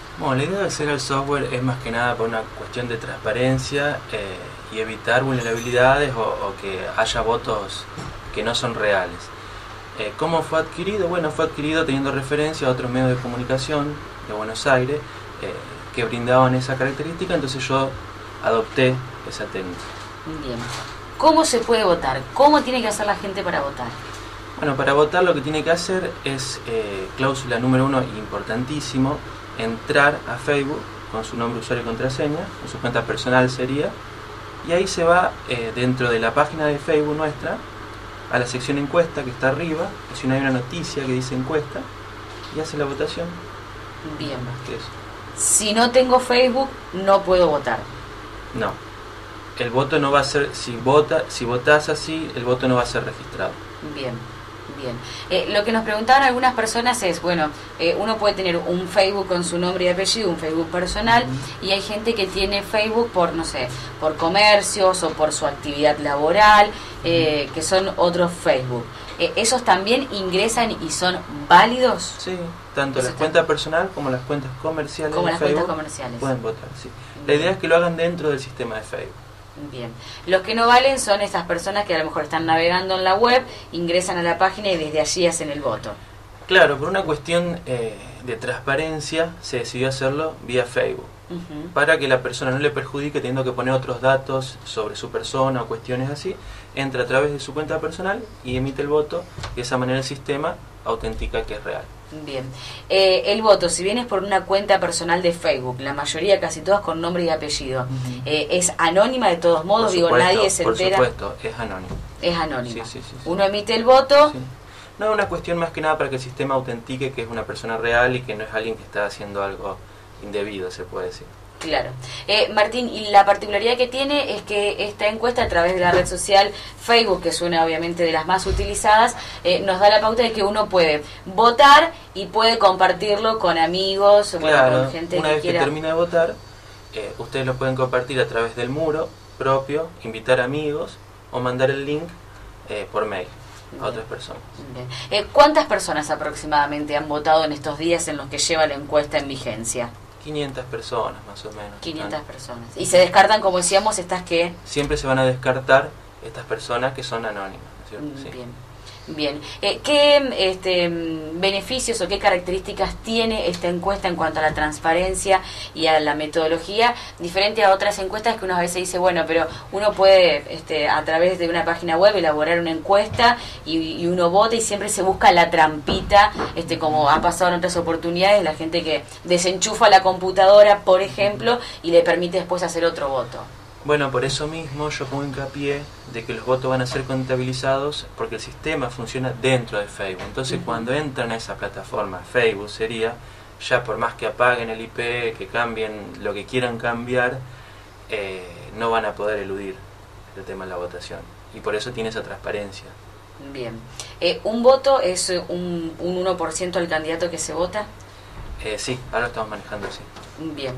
Bueno, la idea de hacer el software es más que nada por una cuestión de transparencia y evitar vulnerabilidades o que haya votos que no son reales. ¿Cómo fue adquirido? Bueno, fue adquirido teniendo referencia a otros medios de comunicación de Buenos Aires que brindaban esa característica, entonces yo adopté esa técnica. Bien. ¿Cómo se puede votar? ¿Cómo tiene que hacer la gente para votar? Bueno, para votar lo que tiene que hacer es, cláusula número 1, importantísimo, entrar a Facebook con su nombre, usuario y contraseña, con su cuenta personal sería, y ahí se va dentro de la página de Facebook nuestra, a la sección encuesta que está arriba, y si no hay una noticia que dice encuesta, y hace la votación. Bien. Más que eso. Si no tengo Facebook, no puedo votar. No. El voto no va a ser, si votás así, el voto no va a ser registrado. Bien. Bien. Lo que nos preguntaban algunas personas es, bueno, uno puede tener un Facebook con su nombre y apellido, un Facebook personal, y hay gente que tiene Facebook por, no sé, por comercios o por su actividad laboral, que son otros Facebook. ¿Esos también ingresan y son válidos? Sí, tanto las cuentas personal como las cuentas comerciales como de las Facebook cuentas comerciales pueden votar, sí. La idea es que lo hagan dentro del sistema de Facebook. Bien. Los que no valen son esas personas que a lo mejor están navegando en la web, ingresan a la página y desde allí hacen el voto. Claro, por una cuestión de transparencia se decidió hacerlo vía Facebook, para que la persona no le perjudique teniendo que poner otros datos sobre su persona o cuestiones así. Entra a través de su cuenta personal y emite el voto, y de esa manera el sistema autentica que es real. Bien. El voto, si bien es por una cuenta personal de Facebook, la mayoría, casi todas con nombre y apellido, ¿es anónima de todos modos? Por supuesto, nadie se entera. Por supuesto, es anónimo. Es anónima. Sí. Uno emite el voto. Sí. No, es una cuestión más que nada para que el sistema autentique que es una persona real y que no es alguien que está haciendo algo indebido, se puede decir. Claro. Martín, y la particularidad que tiene es que esta encuesta a través de la red social Facebook, que es una obviamente de las más utilizadas, nos da la pauta de que uno puede votar y puede compartirlo con amigos, claro, con gente una que vez quiera. que termina de votar, ustedes lo pueden compartir a través del muro propio, invitar amigos o mandar el link por mail a otras personas. Bien. ¿Cuántas personas aproximadamente han votado en estos días en los que lleva la encuesta en vigencia? 500 personas más o menos. 500 personas. Y se descartan, como decíamos, estas que... Siempre se van a descartar estas personas que son anónimas, ¿no es cierto? Sí. Bien. ¿Qué beneficios o qué características tiene esta encuesta en cuanto a la transparencia y a la metodología, diferente a otras encuestas que uno a veces dice, bueno, pero uno puede a través de una página web elaborar una encuesta y uno vota y siempre se busca la trampita, como ha pasado en otras oportunidades, la gente que desenchufa la computadora, por ejemplo, y le permite después hacer otro voto? Bueno, por eso mismo yo pongo hincapié de que los votos van a ser contabilizados porque el sistema funciona dentro de Facebook. Entonces cuando entran a esa plataforma, Facebook sería, ya por más que apaguen el IP, que cambien lo que quieran cambiar, no van a poder eludir el tema de la votación. Y por eso tiene esa transparencia. Bien. ¿Un voto es un 1% al candidato que se vota? Sí, ahora lo estamos manejando así. Bien.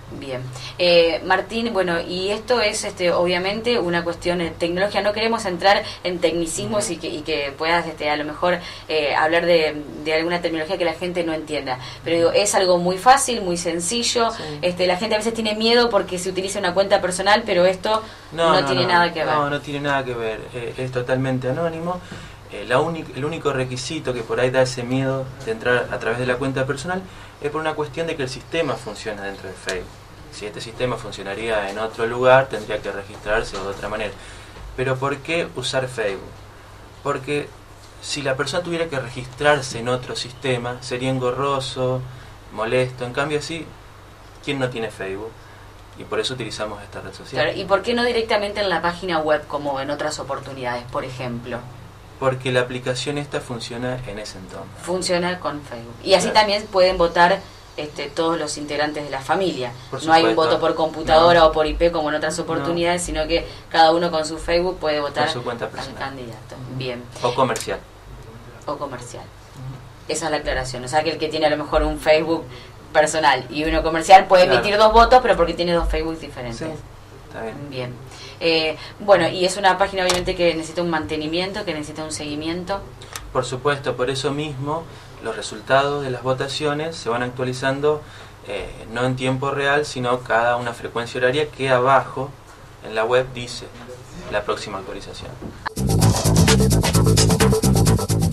Martín, bueno, y esto es obviamente una cuestión de tecnología. No queremos entrar en tecnicismos y que puedas a lo mejor hablar de alguna terminología que la gente no entienda, pero digo, es algo muy fácil, muy sencillo. Sí. La gente a veces tiene miedo porque se utiliza una cuenta personal, pero esto no tiene nada que ver. No tiene nada que ver, es totalmente anónimo. El único requisito que por ahí da ese miedo de entrar a través de la cuenta personal es por una cuestión de que el sistema funciona dentro de Facebook. Si este sistema funcionaría en otro lugar, tendría que registrarse de otra manera. Pero ¿por qué usar Facebook? Porque si la persona tuviera que registrarse en otro sistema, sería engorroso, molesto. En cambio, así, ¿quién no tiene Facebook? Y por eso utilizamos esta red social. Claro, ¿y por qué no directamente en la página web como en otras oportunidades, por ejemplo? Porque la aplicación esta funciona en ese entorno. Funciona con Facebook. Y así también pueden votar todos los integrantes de la familia. No hay un voto por computadora o por IP como en otras oportunidades, sino que cada uno con su Facebook puede votar por su cuenta al personal. candidato. Bien. O comercial. O comercial. Esa es la aclaración. O sea, que el que tiene a lo mejor un Facebook personal y uno comercial puede emitir dos votos, pero porque tiene dos Facebook diferentes. Sí, está bien. Bien. Bueno, y es una página obviamente que necesita un mantenimiento, que necesita un seguimiento. Por supuesto, por eso mismo los resultados de las votaciones se van actualizando no en tiempo real, sino cada una frecuencia horaria que abajo en la web dice la próxima actualización.